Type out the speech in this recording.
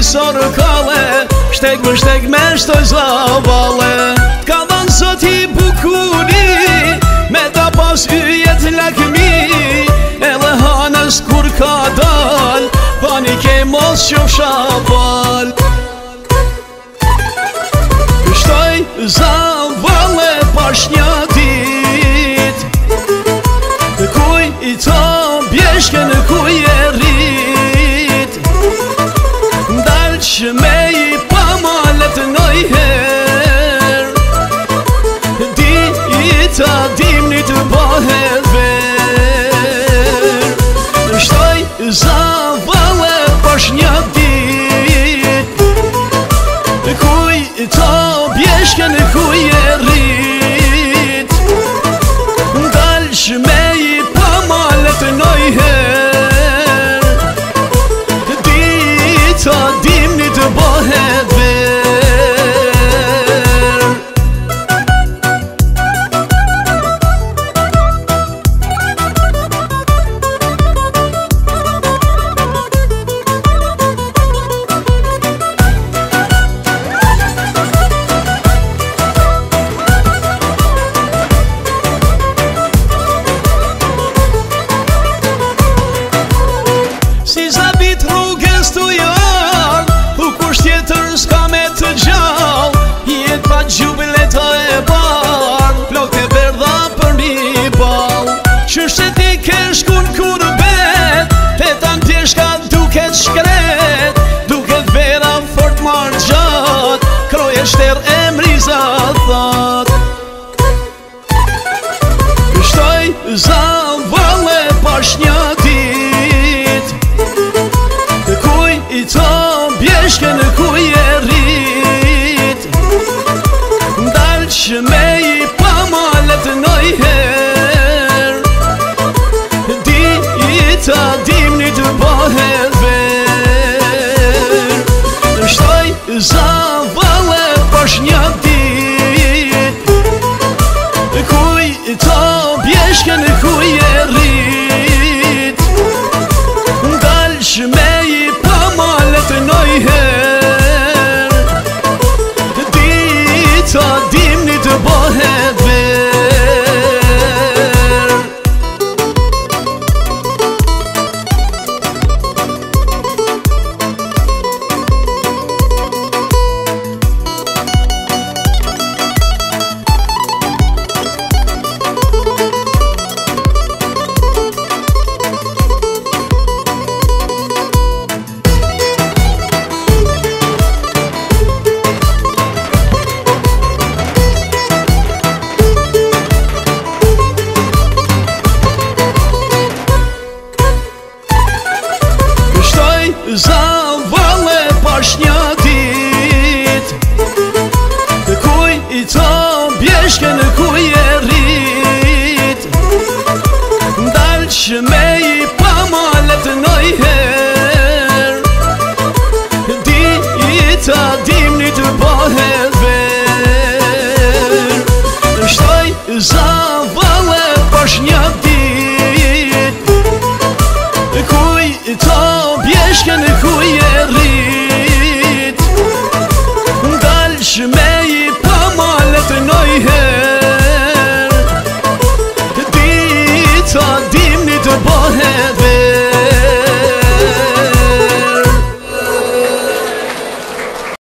sorkale, shteg më shteg me shtoj zavale. T'ka dhanë zoti bukuri, me ta pas yjet lakmi, edhe hanës kur ka dal, pani ke mos qofsha bal. Shtoj zavale pash një dit, kuj i ta bjeshken kuj e rrit, ndalë që me i pa malet nojher, di i ta dimni të bëhet ver. Shtoj zavale pash një dit, kuj i ta bjeshken kuj e rrit, ndalë që me i pa malet nojher, di ta dimni të bëhet ver. Si zabit rrugës të janë, u kusht tjetër s'ka me të gjallë, jet pa gjubileta e barë, flok e verdha për mi balë. Qështë ti ke shkun kur bet, te tan tjeshka duket shkret, duket vera fort marrë gjatë, kroje shter e mriza that. Shtoj zavale pash një dit, kuj i ta bjeshken kuj e rrit, ndalë që me i pa malet nojher, di i ta dimni të bëhet ver. Shtoj zavale pash një dit, kuj i ta bjeshken kuj e rrit, ndalë që me i pa malet nojher, di ta dimni të bëhet ver. Zavale pash një dit, kuj i ta bjeshken kuj e rrit, ndalë që me i pa malet nojher, di i ta dimni të bëhet ver. Shtoj zavale pash një dit, kuj i ta bjeshken kuj e rrit, ndalë që me i pa malet nojher, di ta dimni të bëhet